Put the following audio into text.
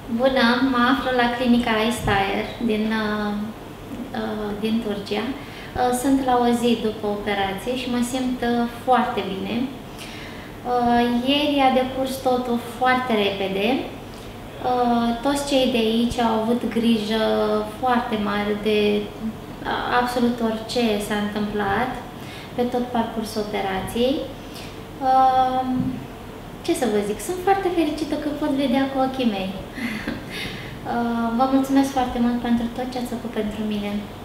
Bună, mă aflu la clinica iStyle din Turcia. Sunt la o zi după operație și mă simt foarte bine. Ieri a decurs totul foarte repede. Toți cei de aici au avut grijă foarte mare de absolut orice s-a întâmplat pe tot parcursul operației. Ce să vă zic, sunt foarte fericită că pot vedea cu ochii mei. Vă mulțumesc foarte mult pentru tot ce ați făcut pentru mine.